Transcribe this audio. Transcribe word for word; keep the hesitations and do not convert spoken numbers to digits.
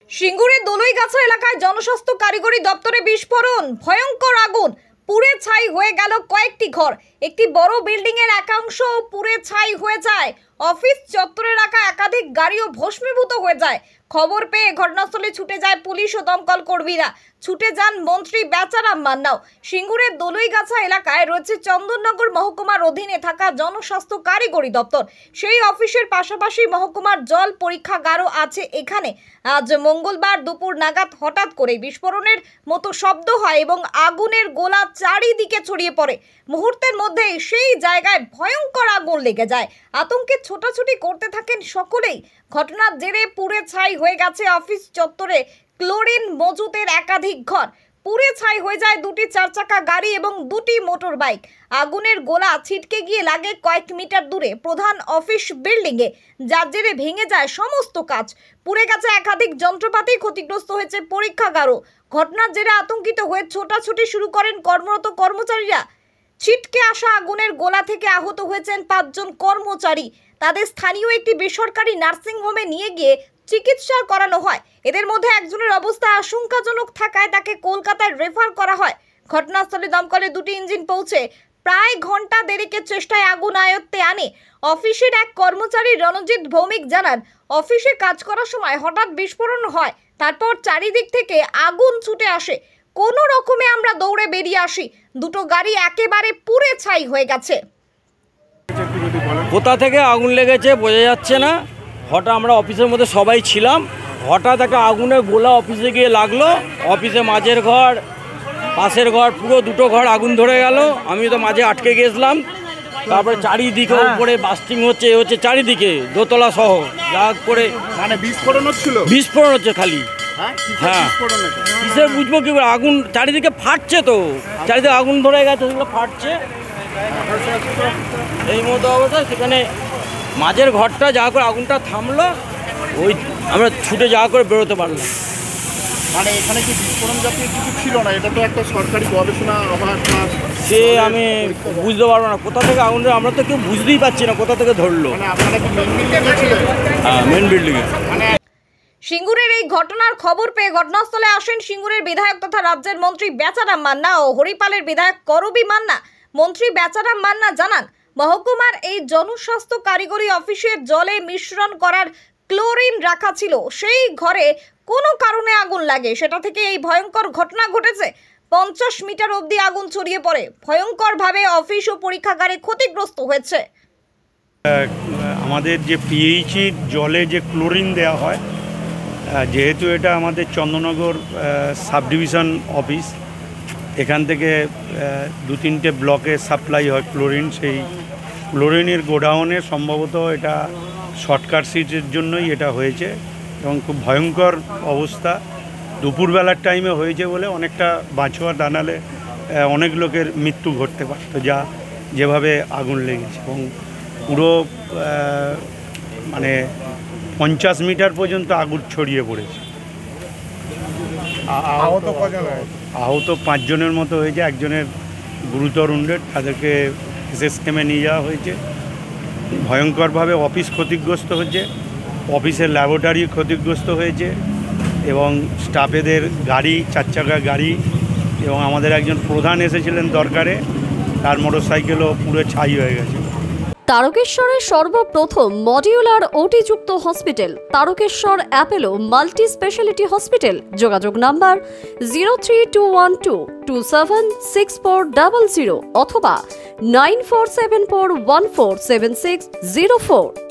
সিঙ্গুরের দলুইগাছা এলাকায় জনস্বাস্থ্য কারিগরি দপ্তরে বিস্ফোরণ, ভয়ঙ্কর আগুন, পুড়ে ছাই হয়ে গেল কয়েকটি ঘর। একটি বড় বিল্ডিং এর একাংশ পুড়ে ছাই হয়ে যায়। অফিস চত্বরে রাখা একাধিক গাড়িও ভস্মীভূত হয়ে যায়। খবর পেয়ে ঘটনাস্থলে ছুটে যায় পুলিশ ও দমকল কর্মীরা। ছুটে যান মন্ত্রী বেচারাম মান্নাও। সিঙ্গুরের দলুইগাছা এলাকায় রয়েছে চন্দননগর মহকুমার অধীনে থাকা জনস্বাস্থ্য কারিগরি দপ্তর। সেই অফিসের পাশাপাশি মহকুমার জল পরীক্ষাগারও আছে এখানে। আজ মঙ্গলবার দুপুর নাগাদ হঠাৎ করে বিস্ফোরণের মতো শব্দ হয় এবং আগুনের গোলা চারিদিকে ছড়িয়ে পড়ে। মুহূর্তের মধ্যেই সেই জায়গায় ভয়ঙ্কর আগুন লেগে যায়। আতঙ্কে ছোটাছুটি করতে থাকেন সকলেই। ঘটনার জেরে পুড়ে ছাই হয়ে গেছে অফিস চত্বরে ক্লোরিন মজুতের একাধিক ঘর। পুড়ে ছাই হয়ে যায় দুটি চার চাকা গাড়ি এবং দুটি মোটর বাইক। আগুনের গোলা ছিটকে গিয়ে লাগে কয়েক মিটার দূরে প্রধান অফিস বিল্ডিংয়ে, যার জেরে ভেঙে যায় সমস্ত কাজ। পুড়ে গেছে একাধিক যন্ত্রপাতি, ক্ষতিগ্রস্ত হয়েছে পরীক্ষাগারও। ঘটনার জেরে আতঙ্কিত হয়ে ছোটাছুটি শুরু করেন কর্মরত কর্মচারীরা। ছিটকে আসা আগুনের গোলা থেকে আহত হয়েছেন পাঁচজন কর্মচারী। তাদের স্থানীয় একটি বেসরকারি নার্সিংহোমে নিয়ে গিয়ে চিকিৎসা করানো হয়। এদের মধ্যে একজনের অবস্থা আশঙ্কাজনক থাকায় তাকে কলকাতায় রেফার করা হয়। ঘটনাস্থলে দমকলের দুটি ইঞ্জিন পৌঁছে প্রায় ঘন্টা দেড়েকের চেষ্টায় আগুন আয়ত্তে আনে। অফিসের এক কর্মচারী রণজিৎ ভৌমিক জানান, অফিসে কাজ করার সময় হঠাৎ বিস্ফোরণ হয়, তারপর চারিদিক থেকে আগুন ছুটে আসে। কোনো রকমে আমরা দৌড়ে বেরিয়ে আসি। দুটো গাড়ি একেবারে পুড়ে ছাই হয়ে গেছে। কোথা থেকে আগুন লেগেছে বোঝা যাচ্ছে না। হঠাৎ আমরা অফিসের মধ্যে সবাই ছিলাম, হঠাৎ একটা আগুনের গোলা অফিসে গিয়ে লাগলো। অফিসে মাঝের ঘর, পাশের ঘর, পুরো দুটো ঘর আগুন ধরে গেল। আমি তো মাঝে আটকে গেছিলাম। তারপরে চারিদিকে উপরে বাস্টিং হচ্ছে হচ্ছে চারিদিকে দোতলা সহ যা করে মানে বিস্ফোরণ হচ্ছিল। বিস্ফোরণ হচ্ছে খালি। হ্যাঁ, কিসের বুঝবো কি করে, আগুন চারিদিকে ফাটছে তো, চারিদিকে আগুন ধরে গেছে, সেগুলো ফাটছে এই মতো অবস্থায়। সেখানে মাঝের ঘরটা যা করে আগুনটা থামলো, ওই আমরা ছুটে যাওয়া করে বেরোতে পারলাম। মানে এখানে কি বিস্ফোরণ জাতীয় কিছু ছিল না? এটা তো একটা সরকারি গবেষণা অভাব, সে আমি বুঝতে পারবো না কোথা থেকে আগুন, আমরা তো কেউ বুঝতেই পারছি না কোথা থেকে ধরলো। মানে আপনারা কি মেন বিল্ডিংয়ে ছিলেন? হ্যাঁ, মেন বিল্ডিংয়ে। মানে সিঙ্গুরের এই ঘটনার খবর পেয়ে ঘটনাস্থলে আসেন সিঙ্গুরের বিধায়ক তথা রাজ্যের মন্ত্রী বেচারাম মান্না ও হরিপালের বিধায়ক করবি মান্না। মন্ত্রী বেচারাম মান্না জানান, মহকুমার এই জনস্বাস্থ্য কারিগরি অফিসের জলে মিশ্রণ করার ক্লোরিন রাখা ছিল। সেই ঘরে কোনো কারণে আগুন লাগে, সেটা থেকে এই ভয়ঙ্কর ঘটনা ঘটেছে। পঞ্চাশ মিটার অবধি আগুন ছড়িয়ে পড়ে। ভয়ঙ্করভাবে অফিস ও পরীক্ষাগারে ক্ষতিগ্রস্ত হয়েছে। আমাদের যে পিএইচির জলে যে ক্লোরিন দেওয়া হয়, যেহেতু এটা আমাদের চন্দননগর সাব ডিভিশন অফিস, এখান থেকে দু তিনটে ব্লকে সাপ্লাই হয় ক্লোরিন। সেই ক্লোরিনের গোডাউনে সম্ভবত এটা শর্ট সার্কিটের জন্যই এটা হয়েছে এবং খুব ভয়ঙ্কর অবস্থা। দুপুরবেলার টাইমে হয়েছে বলে অনেকটা বাঁচোয়া দাঁড়ালে অনেক লোকের মৃত্যু ঘটতে পারত, যা যেভাবে আগুন লেগেছে। এবং পুরো মানে পঞ্চাশ মিটার পর্যন্ত আগুন ছড়িয়ে পড়েছে। আহত কজন? আহত পাঁচজনের মতো হয়েছে, একজনের গুরুতর উন্ডেড, তাদেরকে এসএসকেমে নিয়ে যাওয়া হয়েছে। ভয়ঙ্করভাবে অফিস ক্ষতিগ্রস্ত হচ্ছে, অফিসের ল্যাবরেটরি ক্ষতিগ্রস্ত হয়েছে এবং স্টাফেদের গাড়ি, চার চাকা গাড়ি, এবং আমাদের একজন প্রধান এসেছিলেন দরকারে, তার মোটরসাইকেলও পুরো ছাই হয়ে গেছে। তারকেশ্বরের সর্বপ্রথম মডিউলার ওটি-যুক্ত hospital Tarakeswar Apollo multi speciality hospital. যোগাযোগ number zero three two one two two seven six four double zero অথবা nine four seven four one four seven six zero four.